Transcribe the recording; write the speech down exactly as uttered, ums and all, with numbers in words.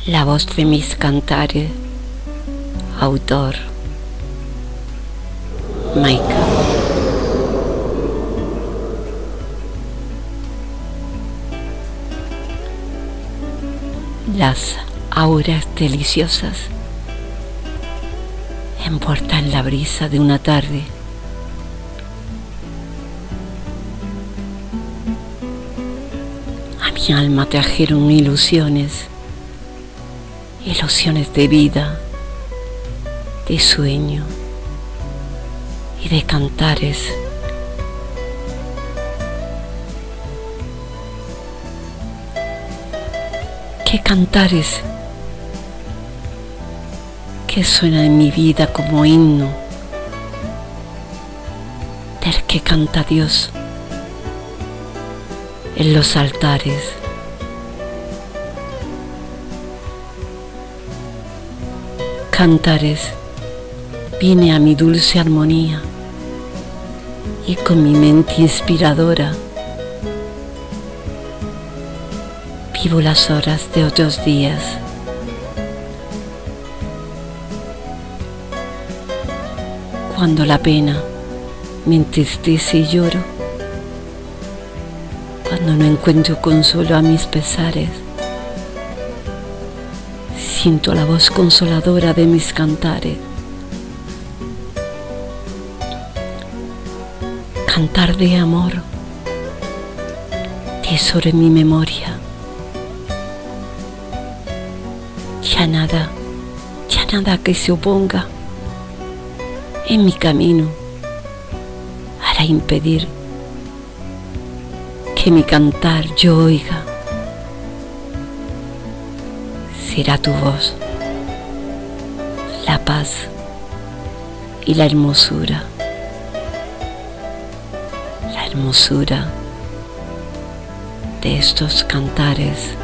La voz de mis cantares, autor Maika. Las auras deliciosas envueltas en la brisa de una tarde, a mi alma trajeron ilusiones, ilusiones de vida, de sueño y de cantares. ¿Qué cantares que suenan en mi vida como himno del que canta Dios en los altares? Cantares, vine a mi dulce armonía y con mi mente inspiradora vivo las horas de otros días. Cuando la pena me entristece y lloro, cuando no encuentro consuelo a mis pesares, siento la voz consoladora de mis cantares. Cantar de amor, tesoro en mi memoria. Ya nada, ya nada que se oponga en mi camino hará impedir que mi cantar yo oiga. Será tu voz, la paz y la hermosura, la hermosura de estos cantares.